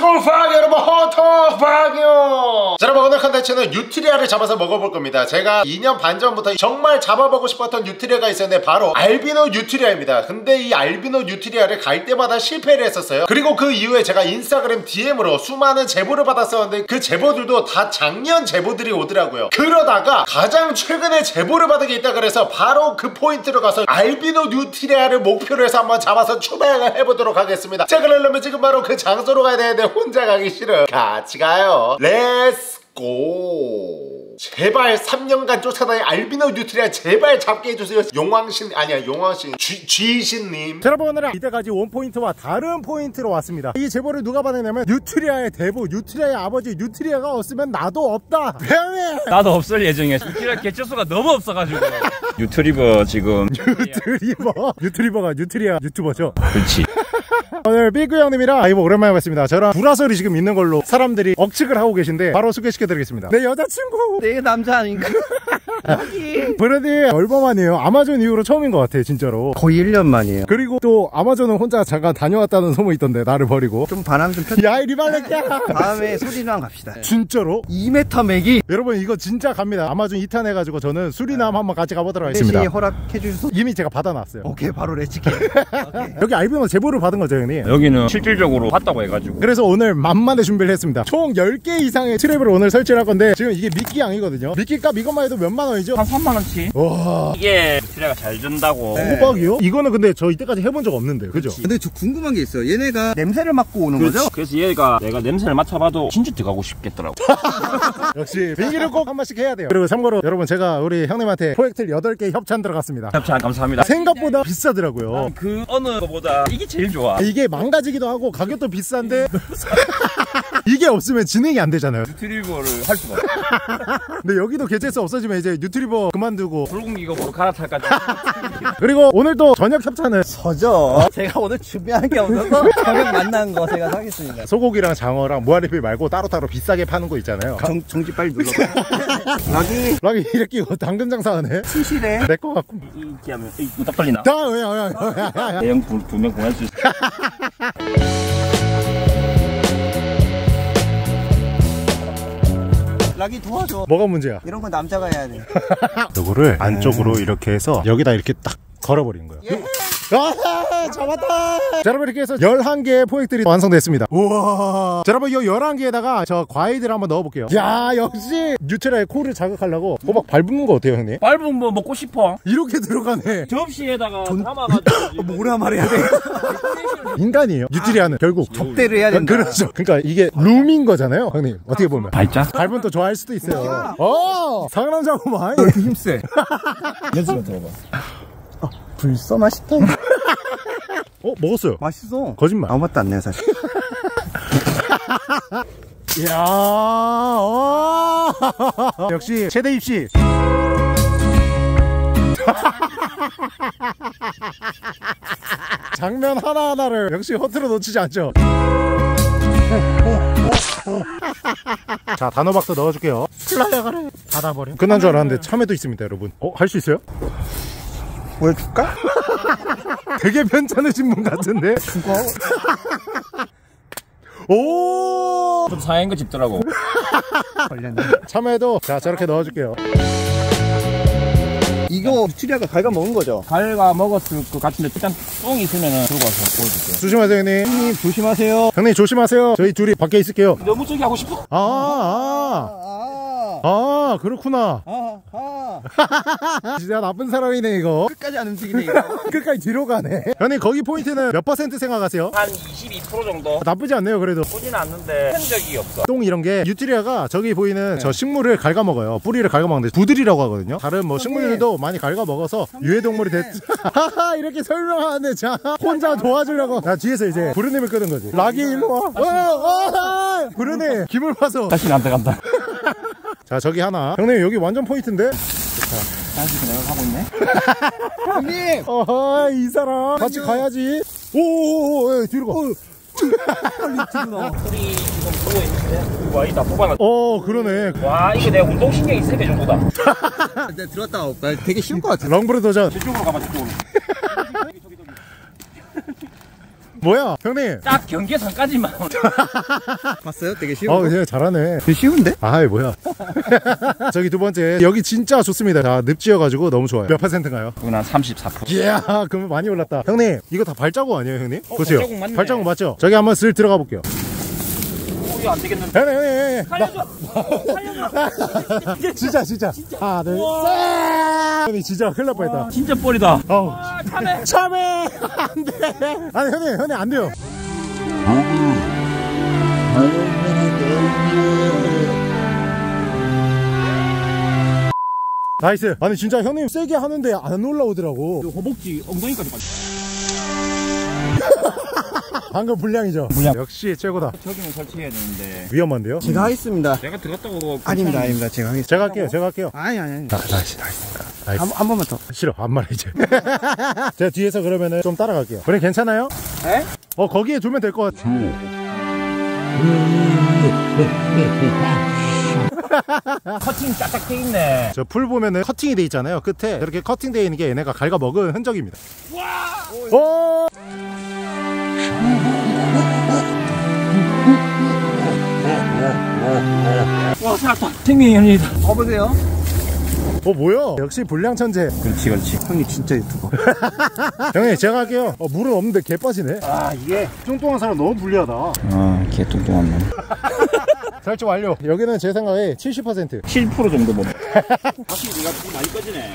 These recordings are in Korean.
호토팍 여러분, 호토팍이요. 자, 여러분, 오늘 컨텐츠는 뉴트리아를 잡아서 먹어볼 겁니다. 제가 2년 반 전부터 정말 잡아보고 싶었던 뉴트리아가 있었는데 바로 알비노 뉴트리아입니다. 근데 이 알비노 뉴트리아를 갈 때마다 실패를 했었어요. 그리고 그 이후에 제가 인스타그램 DM으로 수많은 제보를 받았었는데 그 제보들도 다 작년 제보들이 오더라고요. 그러다가 가장 최근에 제보를 받은 게 있다 그래서 바로 그 포인트로 가서 알비노 뉴트리아를 목표로 해서 한번 잡아서 추방을 해보도록 하겠습니다. 자, 그러려면 지금 바로 그 장소로 가야 되는데 혼자 가기 싫어. 같이 가요. 렛츠 고. 제발 3년간 쫓아다닌 알비노 뉴트리아 제발 잡게 해주세요. 용왕신 아니야, 용왕신 쥐신님. 자, 여러분, 오늘은 이때까지 원포인트와 다른 포인트로 왔습니다. 이 제보를 누가 받았냐면 뉴트리아의 대부, 뉴트리아의 아버지, 뉴트리아가 없으면 나도 없다. 병해. 나도 없을 예정이야. 뉴트리아 개체수가 너무 없어가지고. 유튜버 지금. 유튜버가 뉴트리아 유튜버죠. 그렇지. 오늘 삐꾸 형님이랑 아이고 오랜만에 뵙습니다. 저랑 불화설이 지금 있는 걸로 사람들이 억측을 하고 계신데 바로 소개시켜드리겠습니다. 내 여자친구. 내 남자 아닌가? 브래디 얼마만이에요? 아마존 이후로 처음인 것 같아, 진짜로. 거의 1년 만이에요. 그리고 또 아마존은 혼자 잠깐 다녀왔다는 소문이 있던데, 나를 버리고. 좀 바람 좀 폈. 야, 이 리발렛야. 다음에 수리남 갑시다. 진짜로? 2m 맥이. 여러분, 이거 진짜 갑니다. 아마존 2탄 해가지고 저는 수리남 한번 같이 가보도록 하겠습니다. 대신 허락해 주셔서. 이미 제가 받아놨어요. 오케이, 바로 레츠키. 여기 알비노 제보를 받은 거죠, 형님? 여기는 실질적으로 봤다고 해가지고. 그래서 오늘 만만의 준비를 했습니다. 총 10개 이상의 트랩을 오늘 설치를 할 건데, 지금 이게 미끼 양이거든요. 미끼 값 이것만 해도 몇만 원이죠? 한 3만원치. 와, 이게 뉴트리아가 잘 준다고. 호박이요? 이거는 근데 저 이때까지 해본 적 없는데, 그죠? 근데 저 궁금한 게 있어요. 얘네가 냄새를 맡고 오는 거죠? 그래서 얘가 내가 냄새를 맡아봐도 진짜 들어가고 싶겠더라고. 역시 비기를 꼭 한 번씩 해야 돼요. 그리고 참고로 여러분, 제가 우리 형님한테 포획틀 8개 협찬 들어갔습니다. 협찬 감사합니다. 생각보다 비싸더라고요. 그 어느 거보다 이게 제일 좋아. 이게 망가지기도 하고 가격도 비싼데 이게 없으면 진행이 안 되잖아요. 뉴트리버를 할 수가 없어. 근데 여기도 개체수 없어지면 이제 뉴트리버 그만두고 붉은 기업으로 갈아탈까지. 그리고 오늘 또 저녁 협찬을 저죠. 제가 오늘 준비한 게 없어서 저녁 만난 거 제가 사겠습니다. 소고기랑 장어랑 무한리필 말고 따로따로 비싸게 파는 거 있잖아요. 정지 빨리 눌러봐. 락이 이렇게 이거 당근 장사하네. 시시래. 내 거 같고. 이렇게 하면 이거 딱 걸리나? 야. 대형 2명 보낼 수 있어. 락이 도와줘. 뭐가 문제야? 이런 건 남자가 해야 돼. 요거를 안쪽으로 이렇게 해서 여기다 이렇게 딱 걸어버리는 거예요. 아, 잡았다. 자, 여러분, 이렇게 해서 11개의 포획들이 완성됐습니다. 우와. 자, 여러분, 이 11개에다가 저 과일들을 한번 넣어볼게요. 야, 역시 뉴트리아의 코를 자극하려고 호박 밟는 거 어때요, 형님? 밟으면 뭐 먹고 싶어. 이렇게 들어가네. 접시에다가 담아가지고. 뭐라 말해야 돼? 인간이에요, 뉴트리아는. 결국 접대를 해야 된다. 그렇죠. 그러니까 이게 룸인 거잖아요, 형님. 어떻게 보면. 발자? 밟으면 또 좋아할 수도 있어요. 상남자구만. 왜 이렇게 힘세? 연습을 들어봐. 불써 맛있다. 먹었어요. 맛있어. 거짓말. 아무 맛도 안 내요, 사실. 이야, 역시 최대 입시. 장면 하나하나를 역시 허투루 놓치지 않죠. 자, 단호박도 넣어줄게요. 플라이어가래 닫아버려. 끝난 줄 알았는데 참외도 있습니다, 여러분. 할 수 있어요? 보여줄까? 되게 편찮으신 분 같은데? 죽어. 오! 좀 상한 거 집더라고. 걸렸네. 참외도 자, 저렇게 넣어줄게요. 이거 뉴트리아가 갈가 먹은 거죠? 갈가 먹었을 것 같은데 일단 똥이 있으면은 들고 와서 보여줄게요. 조심하세요, 형님. 형님 조심하세요. 형님 조심하세요. 저희 둘이 밖에 있을게요. 너무 저기 하고 싶어. 그렇구나. 진짜 나쁜 사람이네, 이거. 끝까지 안 움직이네 이거. 끝까지 뒤로 가네. 형님, 거기 포인트는 몇 % 생각하세요? 한 22% 정도. 나쁘지 않네요, 그래도. 보진 않는데 한 적이 없어. 똥 이런 게 뉴트리아가 저기 보이는 저 식물을 갉아먹어요. 뿌리를 갉아먹는데 부들이라고 하거든요. 다른 뭐 식물들도 많이 갉아먹어서 유해동물이 됐. 하하, 이렇게 설명하는데 자 혼자 도와주려고. 자, 뒤에서 이제 부르님을 끄는 거지. 락이 일로 와. 부르님 기물 파서 다시 안 들어간다. 자, 저기 하나. 형님, 여기 완전 포인트인데? 다시 내가 가고 있네. 형님. 이 사람 같이 가야지. 오, 뒤로 가. 소리 지금 보고 있는데 와, 이다 뽑아놨. 그러네. 와, 이거 내가 운동신경이 3배 정도다. 내가 들었다 올까? 되게 쉬울 것 같아. 랑브르 도전. 저쪽으로 가봐, 저쪽으로. 뭐야 형님? 딱 경계선까지만. 봤어요? 되게 쉬운 거. 예, 잘하네. 되게 쉬운데? 아이 뭐야. 저기 두 번째 여기 진짜 좋습니다. 자 늪지어가지고 너무 좋아요. 몇 %인가요? 이건 한 34%. 이야 그러면 많이 올랐다. 형님 이거 다 발자국 아니에요 형님? 보세요. 발자국 맞네. 발자국 맞죠? 저기 한번 슬 들어가 볼게요. 이거 안 되겠는데. 형님 살려줘. 살려줘. 진짜 하나 둘 셋. 형님 진짜 큰일 날 뻔했다. 진짜 뻘이다. 어우 참해. 참해 안돼. 아니 형님 안 돼요. 나이스. 아니 진짜 형님 세게 하는데 안 올라오더라고. 허벅지 엉덩이까지 빠져. 방금 불량이죠? 불량. 역시 최고다. 저기는 설치해야 되는데. 위험한데요? 제가 하겠습니다. 내가 들었다고. 아닙니다. 제가 하겠습니다. 제가 할게요. 아니. 나이스. 한 번만 더. 싫어 안 말해 이제. 제가 뒤에서 그러면은 좀 따라갈게요. 그래 괜찮아요? 에? 거기에 두면 될 것 같아. 커팅 쫙쫙 돼 있네. 저 풀 보면은 커팅이 돼 있잖아요. 끝에 이렇게 커팅 돼 있는 게 얘네가 갉아먹은 흔적입니다. 오! 와 살았다. 생명의 연인이다. 가보세요. 뭐야? 역시 불량천재. 그렇지. 형님 진짜 유튜버. 형님 제가 할게요. 물은 없는데 개 빠지네. 아 이게 뚱뚱한 사람 너무 불리하다. 개 뚱뚱한 놈. 설치 완료. 여기는 제 생각에 70%. 7% 정도 보면. 다시 네가 불 많이 꺼지네.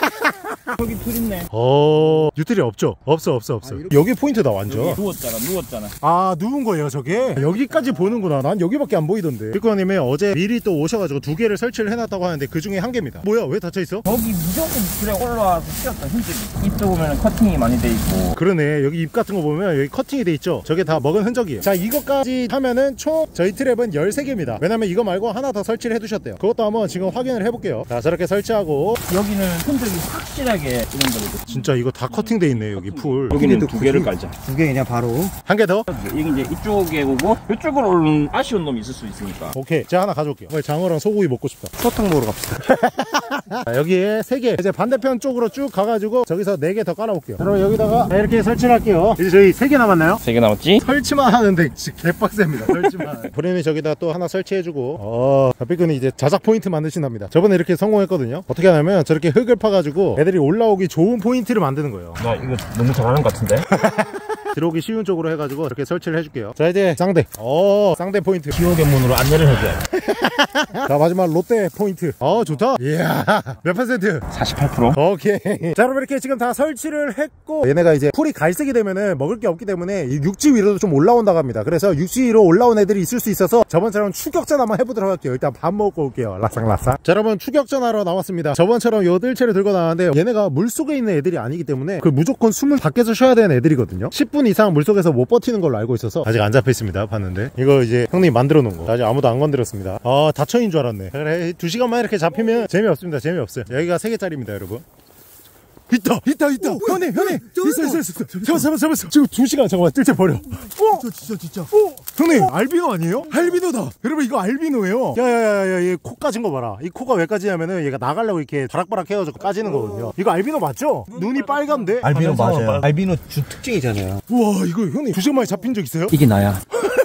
여기 불 있네. 유틸이 없죠? 없어. 여기 포인트다 완전. 누웠잖아. 아 누운 거예요 저게? 여기까지 보는구나. 난 여기밖에 안 보이던데. 필코님이 어제 미리 또 오셔가지고 2개를 설치를 해놨다고 하는데 그 중에 1개입니다. 뭐야 왜 닫혀있어? 거기 무조건 줄에 올라와서 씌었다 흔적이. 이쪽 보면 커팅이 많이 돼 있고. 그러네. 여기 입 같은 거 보면 여기 커팅이 돼 있죠. 저게 다 먹은 흔적이에요. 자 이것까지 하면은 총 저희 트랩은 13개입니다 왜냐면 이거 말고 하나 더 설치를 해두셨대요. 그것도 한번 지금 확인을 해볼게요. 자 저렇게 설치하고. 여기는 흔적이 확실하게 이런 거거든. 진짜 이거 다 커팅 돼 있네 여기 풀. 여기는 2개를 깔자. 2개 그냥 바로. 1개 더? 이게 이제 이쪽에 오고 이쪽으로 오는 아쉬운 놈이 있을 수 있으니까. 오케이 제가 하나 가져올게요. 장어랑 소고기 먹고 싶다. 소탕 먹으러 갑시다. 자, 여기에 3개. 이제 반대편 쪽으로 쭉 가가지고 저기서 4개 더 깔아볼게요. 그럼 여기다가 이렇게 설치를 할게요. 이제 저희 3개 남았나요? 3개 남았지? 설치만 하는데 개빡셉니다. 설치만. 브레임이 저기다 또 하나 설치해주고. 삐끈이 이제 자작 포인트 만드신답니다. 저번에 이렇게 성공했거든요. 어떻게 하냐면 저렇게 흙을 파가지고 애들이 올라오기 좋은 포인트를 만드는 거예요. 나 이거 너무 잘하는 것 같은데? 들어오기 쉬운 쪽으로 해가지고 이렇게 설치를 해줄게요. 자 이제 쌍대. 쌍대 포인트. 기억의 문으로 안내를 해줘야. 자 마지막 롯데 포인트. 좋다. 이야 몇 %? 48%? 오케이. 자 여러분 이렇게 지금 다 설치를 했고, 얘네가 이제 풀이 갈색이 되면은 먹을 게 없기 때문에 이 육지 위로도 좀 올라온다고 합니다. 그래서 육지 위로 올라온 애들이 있을 수 있어서 저번처럼 추격전 한번 해보도록 할게요. 일단 밥 먹고 올게요. 라쌍라쌍. 자 여러분 추격전 하러 나왔습니다. 저번처럼 요 뜰채를 들고 나왔는데 얘네가 물속에 있는 애들이 아니기 때문에 그 무조건 숨을 밖에서 쉬어야 되는 애들이거든요. 10분 이상 물속에서 못 버티는 걸로 알고 있어서 아직 안 잡혀 있습니다. 봤는데 이거 이제 형님이 만들어 놓은 거 아직 아무도 안 건드렸습니다. 다쳐인 줄 알았네. 그래 2시간만 이렇게 잡히면 재미없습니다. 재미없어요. 여기가 3개짜리입니다 여러분. 있다. 형님 있어. 잡았어. 지금 2시간 잠깐만 뜰채 버려. 진짜. 형님 알비노 아니에요? 알비노다. 여러분 이거 알비노예요. 야야야야 얘 코 까진 거 봐라. 이 코가 왜 까지냐면은 얘가 나가려고 이렇게 바락바락 해가지고 까지는 거거든요. 이거 알비노 맞죠? 눈이 빨간데? 알비노 맞아요. 알비노 주 특징이잖아요. 우와 이거 형님 2시간 만에 잡힌 적 있어요? 이게 나야.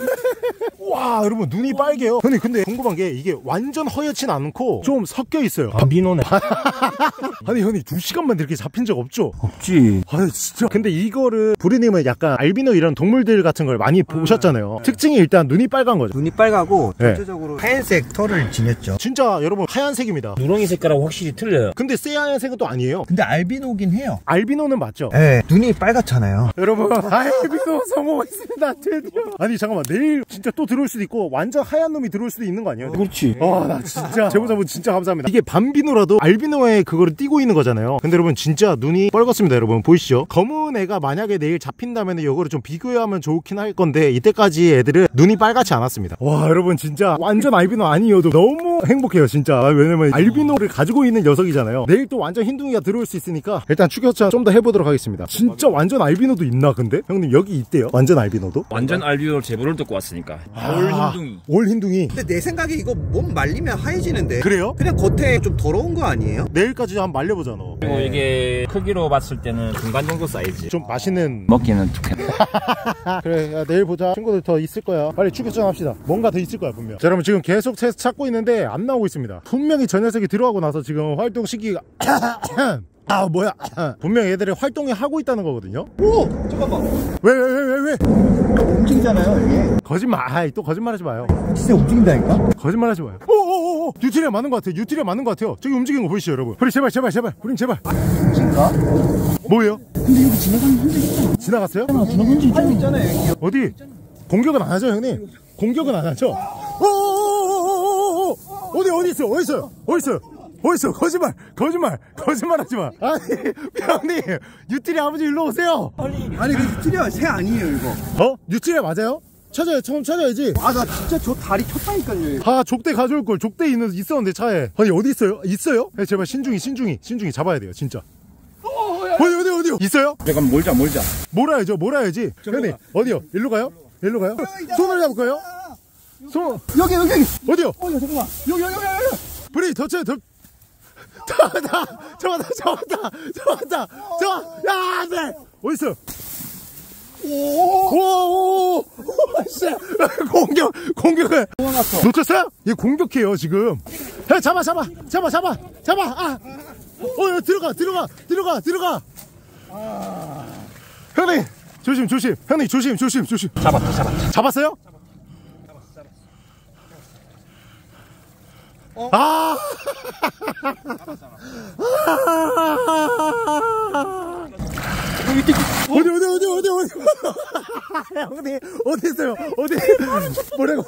와 여러분 눈이 빨개요. 형님 근데 궁금한 게 이게 완전 허옇진 않고 좀 섞여 있어요. 알비노네. 아니 형님 2시간만 이렇게 잡힌 적 없죠? 없지. 아니 진짜. 근데 이거를 부리님은 약간 알비노 이런 동물들 같은 걸 많이 보셨잖아요. 특징이 일단 눈이 빨간 거죠. 눈이 빨가고 네. 전체적으로 하얀색 털을 지녔죠. 진짜 여러분 하얀색입니다. 누렁이 색깔하고 확실히 틀려요. 근데 새하얀색은 또 아니에요. 근데 알비노긴 해요. 알비노는 맞죠? 네, 눈이 빨갛잖아요. 여러분 알비노 성공했습니다. 드디어. 아니 잠깐만 내일 진짜 또 들어올 수도 있고 완전 하얀 놈이 들어올 수도 있는 거 아니에요? 그렇지. 나 진짜 제보자분 진짜 감사합니다. 이게 밤비노라도 알비노에 그거를 띄고 있는 거잖아요. 근데 여러분 진짜 눈이 빨갛습니다. 여러분 보이시죠? 검은 애가 만약에 내일 잡힌다면 이거를 좀 비교하면 좋긴 할 건데 이때까지 애들은 눈이 빨갛지 않았습니다. 와 여러분 진짜 완전 알비노 아니어도 너무 행복해요 진짜. 왜냐면 알비노를 가지고 있는 녀석이잖아요. 내일 또 완전 흰둥이가 들어올 수 있으니까 일단 추격전 좀 더 해보도록 하겠습니다. 진짜 완전 알비노도 있나 근데? 형님 여기 있대요. 완전 알비노도? 완전 알비노 제보를 듣고 왔으니까. 그러니까 올 흰둥이. 올 흰둥이. 근데 내 생각에 이거 몸 말리면 하얘지는데. 그래요? 그냥 겉에 좀 더러운 거 아니에요? 내일까지 한번 말려보자 너. 그리고 이게 크기로 봤을 때는 중간 정도 사이즈. 좀 맛있는. 먹기는 툭해. 그래 야, 내일 보자. 친구들 더 있을 거야. 빨리 출격전 합시다. 뭔가 더 있을 거야 분명. 자, 여러분 지금 계속 찾고 있는데 안 나오고 있습니다. 분명히 저 녀석이 들어가고 나서 지금 활동 시기가 아 뭐야 분명 얘들이 활동을 하고 있다는 거거든요. 오! 잠깐만. 왜? 움직이잖아요, 이게. 거짓말. 아이 또 거짓말하지 마요. 진짜 움직인다니까? 거짓말하지 마요. 오오오오 뉴트리아 맞는 것 같아요. 뉴트리아 맞는 것 같아요. 저기 움직이는 거 보이시죠 여러분? 우리 제발 우린 제발. 진가? 뭐예요? 근데 여기 지나가는 흔적 있잖아. 지나갔어요? 지나간 흔적 있잖아요. 어디? 공격은 안 하죠 형님? 공격은 안 하죠? 오오오오오오오 어디 있어요? 거짓말하지 마. 아니 형님 뉴트리아 아버지 일로 오세요. 아니, 그 뉴트리아 새 아니에요, 이거. 뉴트리아 맞아요? 처음 찾아야지. 아, 나 진짜 저 다리 쳤다니까요. 아 족대 가져올 걸. 족대 있었는데 차에. 아니 어디 있어요? 있어요? 네, 제발 신중히 잡아야 돼요 진짜. 어디 있어요? 잠깐 몰자. 몰아야지. 형님 어디요? 일로 가요? 손을 잡을 거예요? 손 여기. 어디요? 잠깐만. 여기. 브레이 더 잡았다. 야, 네. 어딨어? 오, 씨. 공격을. 놓쳤어요? 얘 공격해요, 지금. 야, 잡아. 아. 들어가. 형님, 조심. 형님, 조심. 잡았다. 잡았어요? 아! 어디? 형님, 어디 있어요? 뭐라고?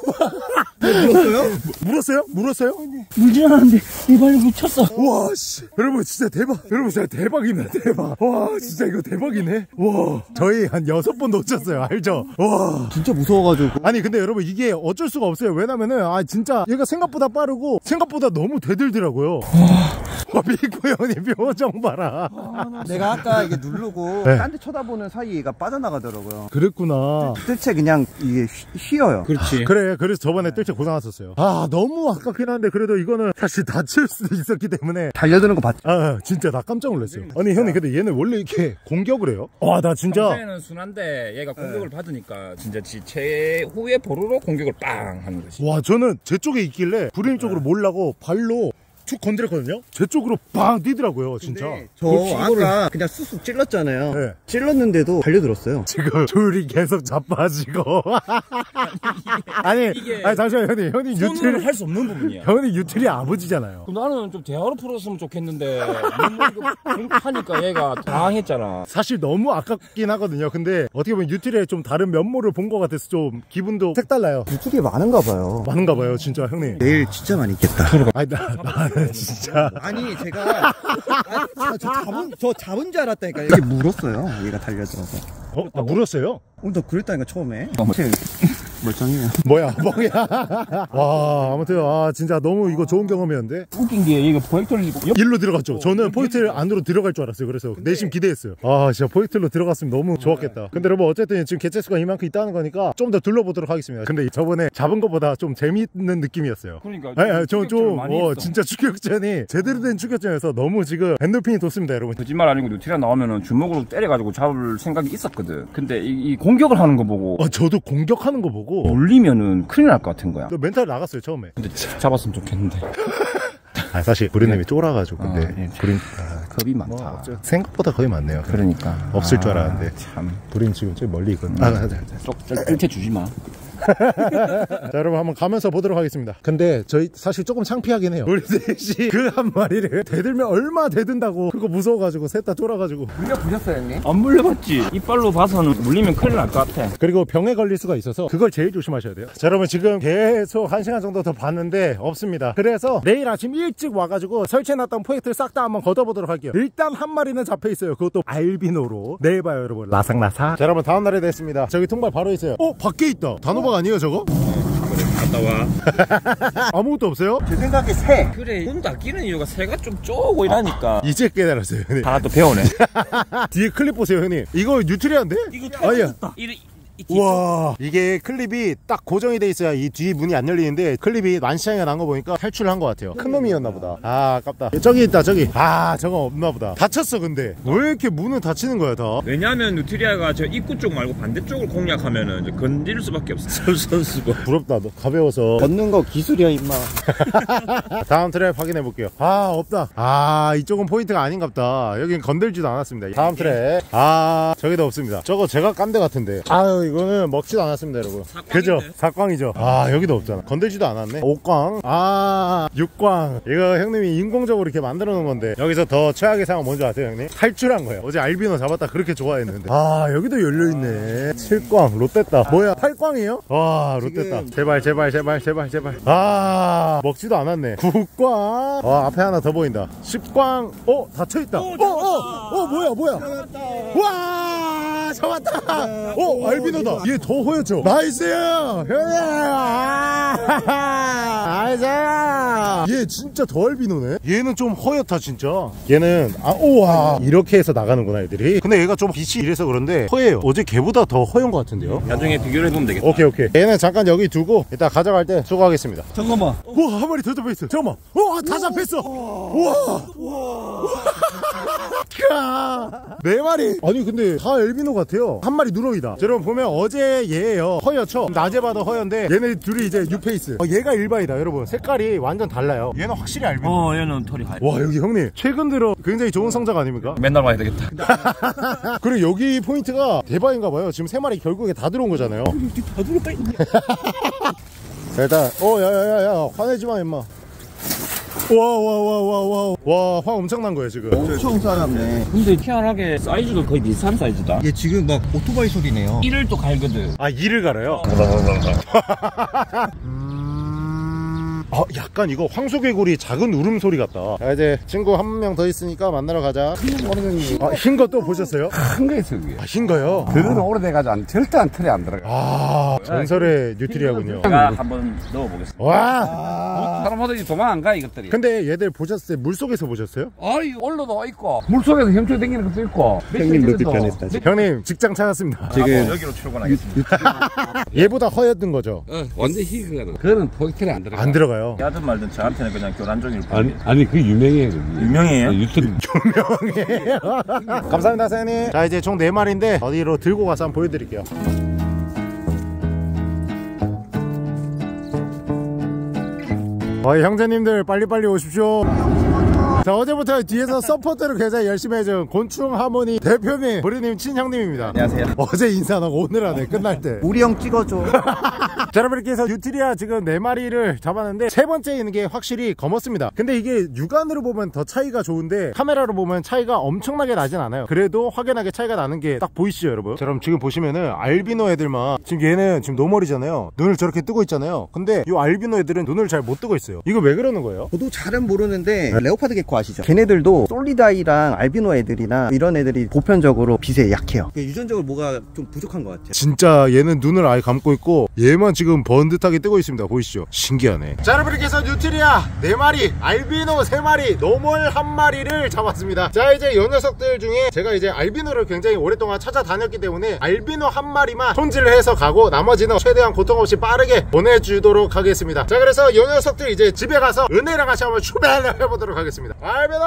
물었어요? 물질 않았는데 내 발로 묻혔어. 와, 씨. 여러분, 진짜 대박. 대박이네, 대박. 와, 진짜 이거 대박이네. 와, 저희 한 6번 놓쳤어요. 알죠? 와. 진짜 무서워가지고. 아니, 근데 여러분, 이게 어쩔 수가 없어요. 왜냐면은, 진짜 얘가 생각보다 빠르고, 생각보다 너무 되들더라고요. 와, 미구 형님 표정 봐라. 내가 아까 이게 누르고 네. 딴 데 쳐다보는 사이에 얘가 빠져나가더라고요. 그랬구나. 뜰채 그냥 이게 휘어요. 그렇지. 그래, 그래서 저번에 뜰채 고장났었어요. 너무 아깝긴 한데, 그래도 이거는 사실 다칠 수도 있었기 때문에. 달려드는 거 봤죠? 진짜 나 깜짝 놀랐어요. 아니, 형님, 근데 얘는 원래 이렇게 공격을 해요? 와, 나 진짜. 평소에는 순한데 얘가 공격을 받으니까 진짜 지 최후의 보루로 공격을 빵 하는 거지. 와, 저는 제 쪽에 있길래 브레임 쪽으로 몰라고 발로 툭 건드렸거든요? 제 쪽으로 빵 뛰더라고요, 진짜. 저 아까 그냥 쑥쑥 찔렀잖아요. 네. 찔렀는데도 달려들었어요. 지금 둘이 계속 자빠지고. 아니, 잠시만요, 형님 손으로 유틸 할 수 없는 부분이야. 형님 유틸이 아버지잖아요. 나는 좀 대화로 풀었으면 좋겠는데 하니까 얘가 당황했잖아. 사실 너무 아깝긴 하거든요. 근데 어떻게 보면 유틸의 좀 다른 면모를 본 것 같아서 좀 기분도 색달라요. 유틸이 많은가 봐요. 많은가 봐요, 진짜 형님. 내일 진짜 많이 있겠다. 아니, 나는 진짜. 아니 제가 저 잡은 줄 알았다니까. 이게 물었어요. 얘가 달려들어서. 물었어요? 나 그랬다니까 처음에. 멀쩡해요. 뭐야. 와, 아무튼 진짜 너무 이거 좋은 경험이었는데. 웃긴 게 얘가 포획터를 일로 들어갔죠. 저는 포이틀 안으로 들어갈 줄 알았어요. 그래서 내심 기대했어요. 진짜 포이틀로 들어갔으면 너무 좋았겠다. 근데 여러분 어쨌든 지금 개체수가 이만큼 있다는 거니까 좀 더 둘러보도록 하겠습니다. 근데 저번에 잡은 것보다 좀 재밌는 느낌이었어요. 그러니까 좀 진짜 추격전이 제대로 된 추격전에서 너무 지금 엔돌핀이 돋습니다, 여러분. 거짓말 아니고 뉴트리아 나오면은 주먹으로 때려가지고 잡을 생각이 있었거든. 근데 이 공격을 하는 거 보고 저도 공격하는 거 보고 놀리면은 큰일 날 것 같은 거야. 멘탈 나갔어요 처음에. 근데 잡았으면 좋겠는데. 사실 부린님이 쫄아가지고 근데 겁이 많다. 생각보다 거의 많네요. 그러니까 없을 줄 알았는데 참. 부린 지금 저 멀리 있거든요. 뜰채 주지 마. 자, 여러분 한번 가면서 보도록 하겠습니다. 근데 저희 사실 조금 창피하긴 해요. 우리 셋이 그 한 마리를 대들면 얼마 대든다고 그거 무서워가지고 셋 다 쫄아가지고. 물려보셨어요 형님? 안 물려봤지. 이빨로 봐서는 물리면 큰일 날 것 같아. 그리고 병에 걸릴 수가 있어서 그걸 제일 조심하셔야 돼요. 자, 여러분 지금 계속 1시간 정도 더 봤는데 없습니다. 그래서 내일 아침 일찍 와가지고 설치해놨던 포획들 싹 다 한번 걷어보도록 할게요. 일단 한 마리는 잡혀있어요. 그것도 알비노로. 내일 봐요 여러분. 라삭라삭. 자, 여러분 다음날에 됐습니다. 저기 통발 바로 있어요. 밖에 있다. 단호박 아니에요 저거? 갔다 와. 아무것도 없어요? 제 생각에 새. 그래, 손 닦이는 이유가 새가 좀 쪼고 이러니까. 이제 깨달았어요 형님. 하나 또 배우네. 뒤에 클립 보세요 형님. 이거 뉴트리아인데? 이거 아니야. 우와, 이게 클립이 딱 고정이 돼 있어야 이 뒤 문이 안 열리는데 클립이 만시장에 난 거 보니까 탈출을 한 것 같아요. 큰 놈이었나 보다. 아, 아깝다. 저기 있다, 저기. 아, 저거 없나 보다. 닫혔어. 근데 왜 이렇게 문을 닫히는 거야 다? 왜냐면 뉴트리아가 저 입구 쪽 말고 반대쪽을 공략하면은 이제 건드릴 수밖에 없어. 선수가. 부럽다. 너 가벼워서. 걷는 거 기술이야 임마. 다음 트랙 확인해 볼게요. 아, 없다. 아, 이쪽은 포인트가 아닌갑다. 여긴 건들지도 않았습니다. 다음 트랙. 아, 저기도 없습니다. 저거 제가 깐 데 같은데. 아유, 이거는 먹지도 않았습니다, 여러분. 그죠? 사광이죠. 아, 여기도 없잖아. 건들지도 않았네. 5광. 아, 6광. 이거 형님이 인공적으로 이렇게 만들어 놓은 건데, 여기서 더 최악의 상황 뭔지 아세요, 형님? 탈출한 거예요. 어제 알비노 잡았다 그렇게 좋아했는데. 아, 여기도 열려있네. 7광. 롯데다. 뭐야, 8광이에요? 와, 롯데다. 제발, 제발, 제발, 제발, 제발. 아, 먹지도 않았네. 9광. 와, 앞에 하나 더 보인다. 10광. 닫혀있다. 뭐야, 뭐야. 와, 잡았다. 알비노다. 얘 더 허옇죠? 나이스! 나이스! 얘 진짜 더 알비노네? 얘는 좀 허옇다, 진짜. 얘는, 우와. 이렇게 해서 나가는구나, 애들이. 근데 얘가 좀 빛이 이래서 그런데 허예요. 어제 걔보다 더 허연 것 같은데요? 나중에 비교를 해보면 되겠다. 오케이. 얘는 잠깐 여기 두고 이따 가져갈 때 수거하겠습니다. 잠깐만. 우와, 한 마리 더 잡혀있어. 잠깐만. 다 잡혔어. 우와. 네 마리. 아니 근데 다 엘비노 같아요. 한 마리 누렁이다. 여러분 보면 어제 얘예요. 허옇죠? 낮에 봐도 허연데 얘네 둘이 이제 뉴페이스. 얘가 일반이다. 여러분 색깔이 완전 달라요. 얘는 확실히 알비노. 얘는 털이 하얘. 와, 여기 형님 최근 들어 굉장히 좋은 성적 아닙니까? 맨날 와야 되겠다. 그리고 여기 포인트가 대박인가 봐요. 지금 3마리 결국에 다 들어온 거잖아요. 다 들어가 있네. 자, 일단 야야야야 화내지 마 임마. 와, 화 엄청난 거예요 지금. 엄청 싸납네. 근데 희한하게 사이즈도 거의 비슷한 사이즈다. 얘 지금 막 오토바이 소리네요. 이를 또 갈거든. 아, 이를 갈아요? 약간 이거 황소개구리 작은 울음소리 같다. 자, 이제 친구 한 명 더 있으니까 만나러 가자. 흰 거 또 보셨어요? 큰 거 있어 그게. 흰 거요? 그거는 오래돼가지고 절대 안 털이 안 들어가. 전설의 뉴트리아군요. 제가 한번 넣어보겠습니다. 와. 사람마다 도망 안 가 이것들이. 근데 얘들 보셨어요? 물속에서 보셨어요? 아이 올라도 있고 물속에서 헤엄쳐 다니는 것도 있고. 형님 눈빛 변했다. 형님 직장 찾았습니다. 지금 여기로 출근하겠습니다. 얘보다 허였던 거죠? 완전 희귀거든. 그거는 포인트에 안 들어가. 안 들어가요. 야든 말든 저한테는 그냥 교란종일 뿐. 아니 그 유명해요. 그게. 유명해요? 유튜브. 감사합니다 사장님. 자, 이제 총 4마리인데 어디로 들고 가서 한번 보여드릴게요. 형제님들 빨리빨리 오십시오. 자, 어제부터 뒤에서 서포트를 굉장히 열심히 해준 곤충 하모니 대표님 보리님 친형님입니다. 안녕하세요. 어제 인사 안 하고 오늘 하네. 끝날 때. 우리 형 찍어줘. 자, 여러분 이렇게 해서 뉴트리아 지금 4마리를 잡았는데 세 번째 있는 게 확실히 검었습니다. 근데 이게 육안으로 보면 더 차이가 좋은데 카메라로 보면 차이가 엄청나게 나진 않아요. 그래도 확연하게 차이가 나는 게 딱 보이시죠 여러분? 자, 여러분 지금 보시면은 알비노 애들만 지금 얘는 지금 노멀이잖아요. 눈을 저렇게 뜨고 있잖아요. 근데 이 알비노 애들은 눈을 잘 못 뜨고 있어요. 이거 왜 그러는 거예요? 저도 잘은 모르는데 레오파드 개코 아시죠? 걔네들도 솔리다이랑 알비노 애들이나 이런 애들이 보편적으로 빛에 약해요. 유전적으로 뭐가 좀 부족한 것 같아요. 진짜 얘는 눈을 아예 감고 있고 얘만 지금 번듯하게 뜨고 있습니다. 보이시죠? 신기하네. 자, 여러분 이렇게 해서 뉴트리아 4마리, 알비노 3마리, 노멀 1마리를 잡았습니다. 자, 이제 이 녀석들 중에 제가 이제 알비노를 굉장히 오랫동안 찾아다녔기 때문에 알비노 1마리만 손질을 해서 가고 나머지는 최대한 고통 없이 빠르게 보내주도록 하겠습니다. 자, 그래서 이 녀석들 이제 집에 가서 은혜랑 같이 한번 출발을 해보도록 하겠습니다. 알비노!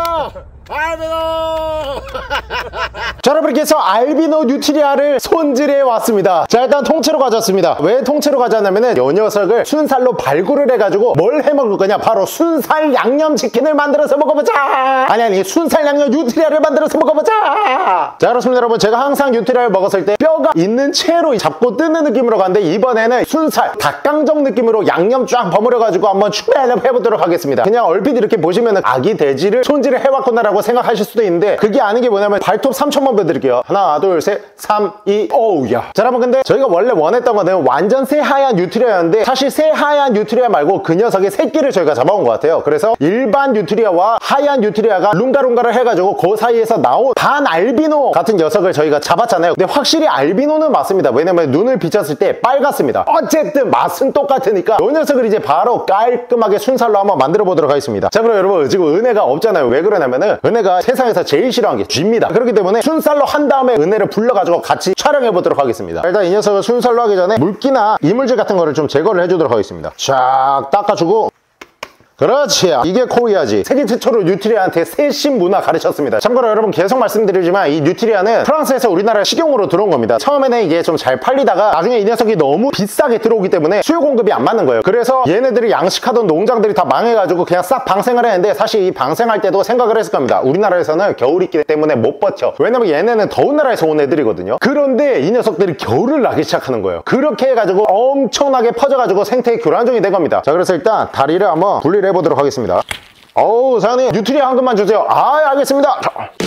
자, 여러분 이렇게 해서 알비노 뉴트리아를 손질해 왔습니다. 자, 일단 통째로 가져왔습니다. 왜 통째로 가져왔냐면은 이 녀석을 순살로 발굴을 해가지고 뭘 해먹을 거냐, 바로 순살 양념치킨을 만들어서 먹어보자. 아니 순살 양념 뉴트리아를 만들어서 먹어보자. 자, 그렇습니다 여러분. 제가 항상 뉴트리아를 먹었을 때 뼈가 있는 채로 잡고 뜯는 느낌으로 가는데 이번에는 순살 닭강정 느낌으로 양념 쫙 버무려가지고 한번 출발을 해보도록 하겠습니다. 그냥 얼핏 이렇게 보시면은 아기 돼지를 손질을 해왔구나라고 생각하실 수도 있는데 그게 아닌 게 뭐냐면 발톱 3초만 보여드릴게요. 하나 둘 셋 3 2 오우야. 자, 여러분 근데 저희가 원래 원했던 거는 완전 새하얀 뉴트리아였는데 사실 새하얀 뉴트리아 말고 그 녀석의 새끼를 저희가 잡아온 것 같아요. 그래서 일반 뉴트리아와 하얀 뉴트리아가 룽가룽가를 해가지고 그 사이에서 나온 반 알비노 같은 녀석을 저희가 잡았잖아요. 근데 확실히 알비노는 맞습니다. 왜냐면 눈을 비쳤을 때 빨갛습니다. 어쨌든 맛은 똑같으니까 이 녀석을 이제 바로 깔끔하게 순살로 한번 만들어 보도록 하겠습니다. 자, 그럼 여러분 지금 은혜가 없잖아요. 왜 그러냐면은 은혜가 세상에서 제일 싫어하는 게 쥐입니다. 그렇기 때문에 순살로 한 다음에 은혜를 불러가지고 같이 촬영해 보도록 하겠습니다. 일단 이 녀석을 순살로 하기 전에 물기나 이물질 같은 거를 좀 제거를 해주도록 하겠습니다. 쫙 닦아주고. 그렇지, 이게 코리아지. 세계 최초로 뉴트리아한테 세신 문화 가르쳤습니다. 참고로 여러분 계속 말씀드리지만 이 뉴트리아는 프랑스에서 우리나라 식용으로 들어온 겁니다. 처음에는 이게 좀 잘 팔리다가 나중에 이 녀석이 너무 비싸게 들어오기 때문에 수요 공급이 안 맞는 거예요. 그래서 얘네들이 양식하던 농장들이 다 망해가지고 그냥 싹 방생을 했는데, 사실 이 방생할 때도 생각을 했을 겁니다. 우리나라에서는 겨울이 있기 때문에 못 버텨. 왜냐면 얘네는 더운 나라에서 온 애들이거든요. 그런데 이 녀석들이 겨울을 나기 시작하는 거예요. 그렇게 해가지고 엄청나게 퍼져가지고 생태계 교란종이 된 겁니다. 자, 그래서 일단 다리를 한번 분리를 해보도록 하겠습니다. 어우, 사장님 뉴트리아 한 근만 주세요. 아, 알겠습니다.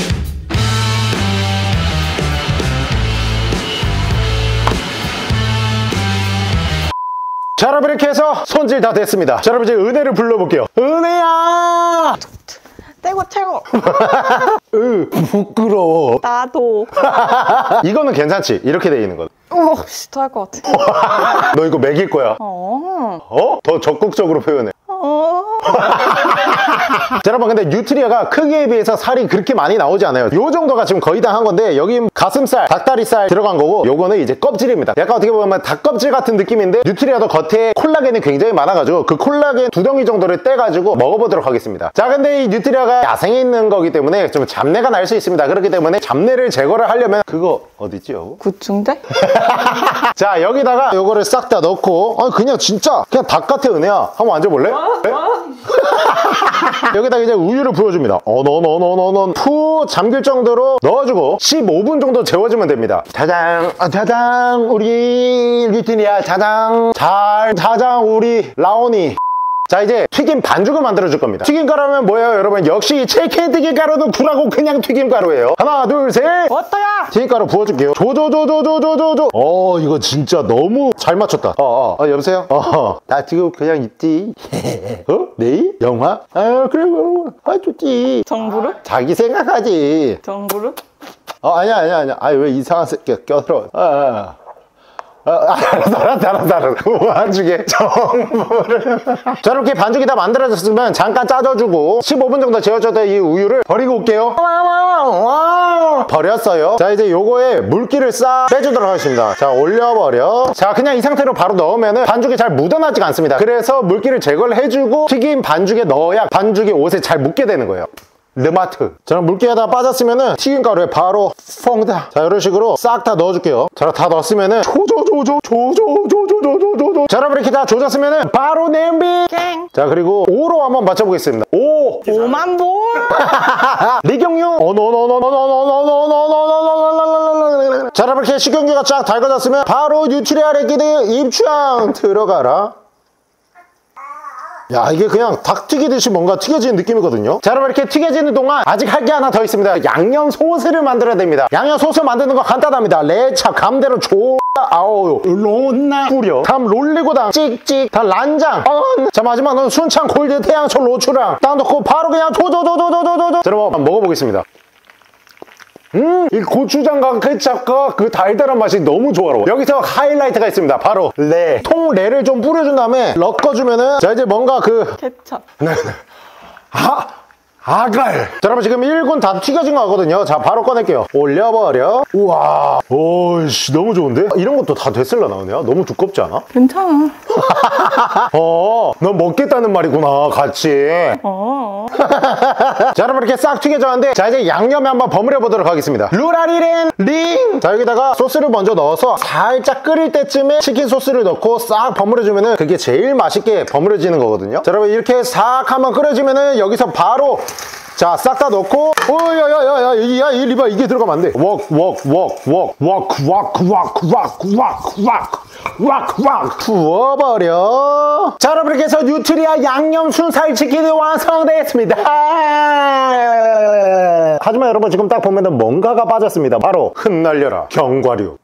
자, 여러분 이렇게 해서 손질 다 됐습니다. 자, 여러분 이제 은혜를 불러볼게요. 은혜야! 떼고 최고. 부끄러워. 나도. 이거는 괜찮지? 이렇게 돼 있는 거. 더 할 것 같아. 너 이거 먹일 거야. 더 적극적으로 표현해. 자, 여러분 근데 뉴트리아가 크기에 비해서 살이 그렇게 많이 나오지 않아요. 요 정도가 지금 거의 다 한 건데, 여기 가슴살, 닭다리살 들어간 거고, 요거는 이제 껍질입니다. 약간 어떻게 보면 닭껍질 같은 느낌인데, 뉴트리아도 겉에 콜라겐이 굉장히 많아가지고 그 콜라겐 2덩이 정도를 떼가지고 먹어보도록 하겠습니다. 자, 근데 이 뉴트리아가 야생에 있는 거기 때문에 좀 잡내가 날 수 있습니다. 그렇기 때문에 잡내를 제거를 하려면 그거 어디지 요거? 구충제? 자, 여기다가 요거를 싹 다 넣고, 그냥 진짜 그냥 닭 같아. 은혜야, 한번 앉아볼래? 네? 여기다 이제 우유를 부어줍니다. 푸 잠길 정도로 넣어주고 15분 정도 재워주면 됩니다. 자장, 자장 우리 뉴트리아, 자장 우리 라온이. 자, 이제 튀김 반죽을 만들어 줄 겁니다. 튀김가루면 뭐예요, 여러분? 역시 치킨 튀김가루는 굴하고 그냥 튀김가루예요. 하나, 둘, 셋. 어떠야? 튀김가루 부어줄게요. 조조조조조조조조. 이거 진짜 너무 잘 맞췄다. 여보세요? 나 지금 그냥 있지. 내일? 영화? 그래, 좋지. 정부르? 자기 생각하지. 정부르? 아니야. 왜 이상한 새끼가 껴들어. 알았어. 반죽에 정보를. 자, 이렇게 반죽이 다 만들어졌으면 잠깐 짜줘주고 15분 정도 재워줬던 이 우유를 버리고 올게요. 버렸어요. 자, 이제 요거에 물기를 싹 빼주도록 하겠습니다. 자, 올려버려. 자, 그냥 이 상태로 바로 넣으면은 반죽이 잘 묻어나지가 않습니다. 그래서 물기를 제거를 해주고 튀김 반죽에 넣어야 반죽이 옷에 잘 묻게 되는 거예요. 르마트. 자, 물기가 다 빠졌으면은 튀김가루에 바로 퐁다. 자, 이런 식으로 싹 다 넣어줄게요. 자, 다 넣었으면은 조조조조. 자, 여러분 이렇게 다 조졌으면은 바로 냄비. 자, 그리고 5로 한번 맞춰보겠습니다. 5만 볼. 리경유. 자, 여러분 이렇게 식용유가 쫙 달궈졌으면 바로 뉴트리아 레기드 입장 들어가라. 야, 이게 그냥 닭 튀기듯이 뭔가 튀겨지는 느낌이거든요. 자, 여러분 이렇게 튀겨지는 동안 아직 할 게 하나 더 있습니다. 양념 소스를 만들어야 됩니다. 양념 소스 만드는 거 간단합니다. 레차 감대로 론나 뿌려 다음 롤리고당 찍찍 다 란장 자, 마지막은 순창 골드 태양초 로추랑 딱 넣고 바로 그냥 조조조조조조조. 자, 여러분 먹어보겠습니다. 이 고추장과 케첩과 그 달달한 맛이 너무 조화로워. 여기서 하이라이트가 있습니다. 바로 통레를 좀 뿌려준 다음에 섞어주면은, 자, 이제 뭔가 케첩. 아갈. 자, 여러분 지금 1군 다 튀겨진 거 같거든요. 자, 바로 꺼낼게요. 올려버려. 우와, 오이씨, 너무 좋은데? 이런 것도 다 됐을라 나오네요. 너무 두껍지 않아? 괜찮아. 넌 먹겠다는 말이구나, 같이. 자, 여러분 이렇게 싹 튀겨졌는데, 자, 이제 양념에 한번 버무려 보도록 하겠습니다. 루라리렌 링. 자, 여기다가 소스를 먼저 넣어서 살짝 끓일 때쯤에 치킨 소스를 넣고 싹 버무려주면은 그게 제일 맛있게 버무려지는 거거든요. 자, 여러분 이렇게 싹 한번 끓여주면은 여기서 바로, 자, 싹 다 넣고, 야, 이 리바 이게 들어가면 안 돼. 왁 부어버려. 자, 여러분 이렇게 해서 뉴트리아 양념 순살 치킨이 완성되었습니다. 하지만 여러분 지금 딱 보면은 뭔가가 빠졌습니다. 바로 흩날려라 견과류.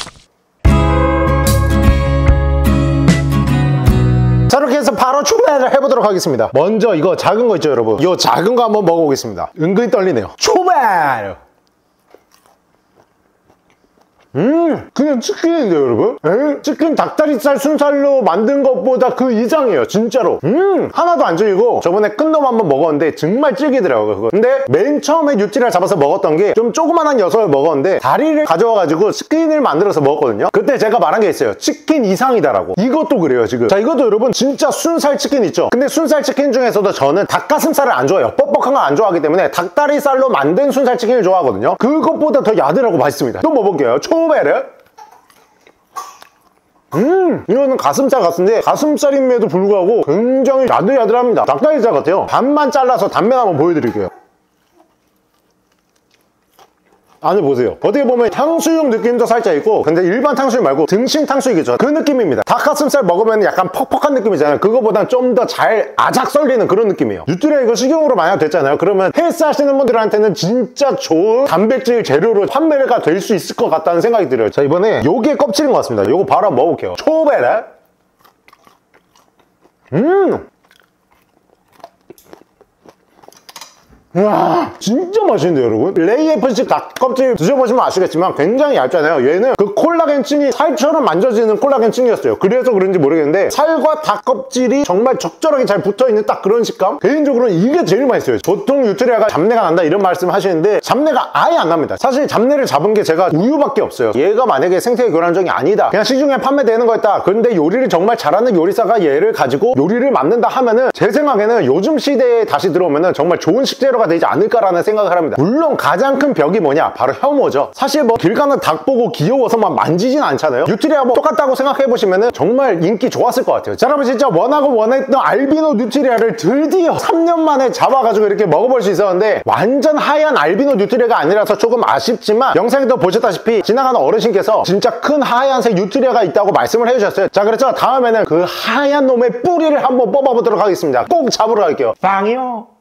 자, 이렇게 해서 바로 출발을 해보도록 하겠습니다. 먼저 이거 작은 거 있죠, 여러분? 이 작은 거 한번 먹어보겠습니다. 은근히 떨리네요. 출발! 그냥 치킨인데요, 여러분? 에? 치킨 닭다리살 순살로 만든 것보다 그 이상이에요, 진짜로. 하나도 안 질기고, 저번에 큰 놈 한번 먹었는데 정말 질기더라고요, 그거. 근데 맨 처음에 뉴트리아 잡아서 먹었던 게 좀 조그만한 녀석을 먹었는데 다리를 가져와가지고 치킨을 만들어서 먹었거든요. 그때 제가 말한 게 있어요. 치킨 이상이다라고. 이것도 그래요, 지금. 자, 이것도 여러분 진짜 순살 치킨 있죠? 근데 순살 치킨 중에서도 저는 닭가슴살을 안 좋아해요. 뻑뻑한 거 안 좋아하기 때문에 닭다리살로 만든 순살 치킨을 좋아하거든요. 그것보다 더 야들하고 맛있습니다. 또 먹어볼게요. 초베르. 이거는 가슴살 같은데 가슴살임에도 불구하고 굉장히 야들야들합니다. 닭다리살 같아요. 반만 잘라서 단면 한번 보여드릴게요. 안을 보세요. 어떻게 보면 탕수육 느낌도 살짝 있고, 근데 일반 탕수육 말고 등심 탕수육이죠. 그 느낌입니다. 닭가슴살 먹으면 약간 퍽퍽한 느낌이잖아요. 그거보단 좀 더 잘 아작 썰리는 그런 느낌이에요. 뉴트리아 이거 식용으로 만약 됐잖아요. 그러면 헬스 하시는 분들한테는 진짜 좋은 단백질 재료로 판매가 될 수 있을 것 같다는 생각이 들어요. 자, 이번에 요게 껍질인 것 같습니다. 요거 바로 한번 먹어볼게요. 초베레. 와, 진짜 맛있는데요, 여러분? 레이에프식 닭껍질 드셔보시면 아시겠지만 굉장히 얇잖아요. 얘는 그 콜라겐층이 살처럼 만져지는 콜라겐층이었어요. 그래서 그런지 모르겠는데 살과 닭껍질이 정말 적절하게 잘 붙어있는 딱 그런 식감? 개인적으로는 이게 제일 맛있어요. 보통 뉴트리아가 잡내가 난다 이런 말씀 하시는데 잡내가 아예 안 납니다. 사실 잡내를 잡은 게 제가 우유밖에 없어요. 얘가 만약에 생태 교란종이 아니다, 그냥 시중에 판매되는 거였다, 그런데 요리를 정말 잘하는 요리사가 얘를 가지고 요리를 만든다 하면은 제 생각에는 요즘 시대에 다시 들어오면은 정말 좋은 식재료가 되지 않을까라는 생각을 합니다. 물론 가장 큰 벽이 뭐냐? 바로 혐오죠. 사실 뭐 길 가는 닭 보고 귀여워서 막 만지진 않잖아요. 뉴트리아 뭐 똑같다고 생각해보시면은 정말 인기 좋았을 것 같아요. 자, 여러분 진짜 원하고 원했던 알비노 뉴트리아를 드디어 3년 만에 잡아가지고 이렇게 먹어볼 수 있었는데, 완전 하얀 알비노 뉴트리아가 아니라서 조금 아쉽지만 영상에도 보셨다시피 지나가는 어르신께서 진짜 큰 하얀색 뉴트리아가 있다고 말씀을 해주셨어요. 자, 그렇죠. 다음에는 그 하얀 놈의 뿌리를 한번 뽑아보도록 하겠습니다. 꼭 잡으러 갈게요. 빵이요.